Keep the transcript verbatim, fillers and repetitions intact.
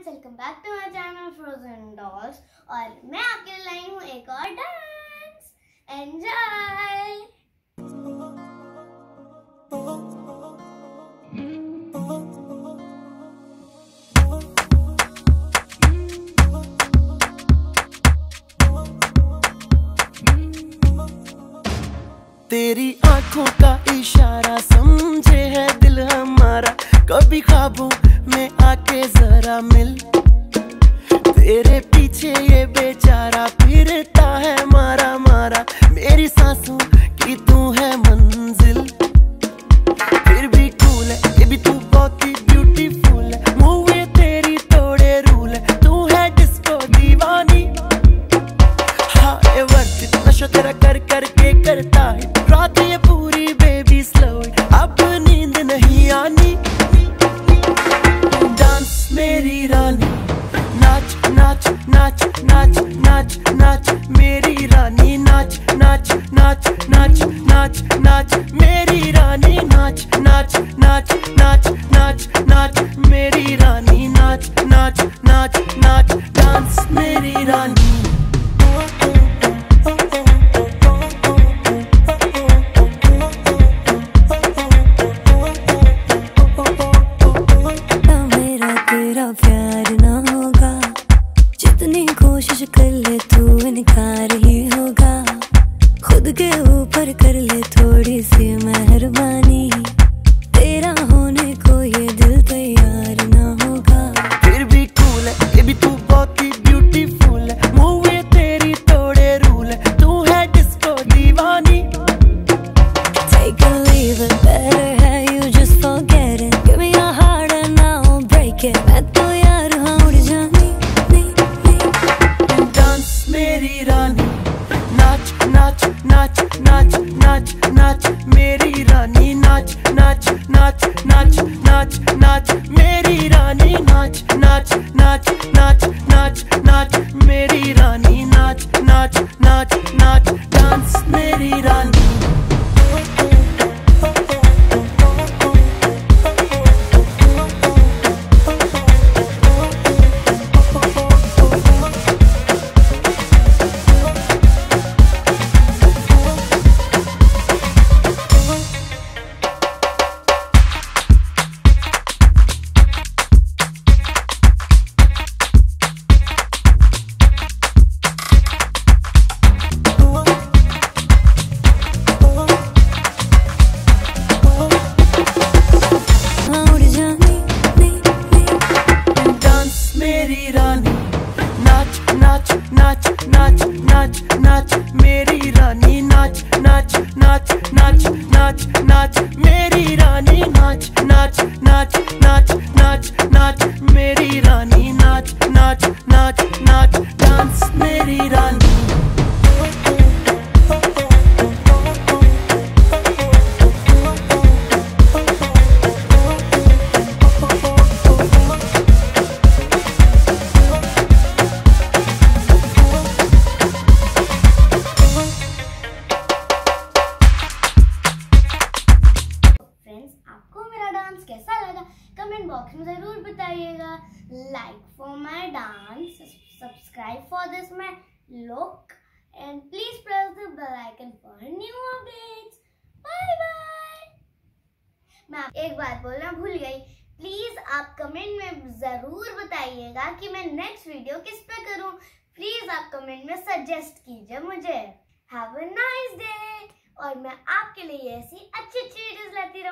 Friends, welcome back to my channel frozen dolls. और मैं आपके लिए लाई हूँ एक और डांस। एंजॉय। तेरी आंखों का इशारा समझे है दिल हमारा, कभी ख्वाबों में आके जरा मिल। तेरे पीछे ये बेचारा फिरता है मारा मारा, मेरी सांसों की तू है मंजिल। फिर भी कूल है, ये भी तू बहुत ही ब्यूटीफुल है। मूव ये तेरी तोड़े रूल है, तू है डिस्को दीवानी। हाँ ये वर्थ इट, नशा तेरा कर कर के करता है रात ये पूरी बेबी स्लो, अब नींद नहीं आनी। डांस मेरी रानी, नाच नाच नाच नाच नाच नाच मेरी रानी, नाच नाच नाच नाच नाच नाच मेरी रानी, नाच नाच नाच नाच नाच नाच मेरी रानी, नाच नाच नाच नाच डांस मेरी रानी। प्यार ना होगा, जितनी कोशिश कर ले तू इनकार ही होगा। खुद के ऊपर कर ले थोड़ी सी मेहरबानी, तेरा होने को ये दिल तैयार ना होगा। फिर भी कूल है, ये भी तू बहुत ही ब्यूटीफुल है। मूव ये तेरी तोड़े रूल है, तू है डिस्को दीवानी। Take a leave it, better है you just forget it. Give me your heart and I'll break it. मैं तो यार हाँ उड़ जानी नहीं नहीं। डांस मेरी रानी, नाच नाच नाच नाच नाच नाच मेरी रानी, नाच नाच नाच नाच नाच नाच मेरी रानी, नाच नाच नाच नाच नाच नाच मेरी रानी, नाच नाच नाच नाच डांस मेरी रानी। मेरी रानी, नाच नाच नाच नाच नाच नाच मेरी रानी, नाच नाच नाच नाच नाच नाच मेरी रानी, नाच नाच नाच नाच नाच नाच मेरी रानी, नाच नाच नाच नाच डांस मेरी रानी। आपको मेरा डांस कैसा लगा कमेंट बॉक्स में जरूर बताइएगा। Like for my dance, subscribe for this my look and please press the bell icon for new updates. Bye bye. मैं एक बात बोलना भूल गई, प्लीज आप कमेंट में जरूर बताइएगा कि मैं नेक्स्ट वीडियो किस पे करूं। प्लीज आप कमेंट में सजेस्ट कीजिए मुझे। Have a nice day. और मैं आपके लिए ऐसी अच्छी अच्छी वीडियोस लाती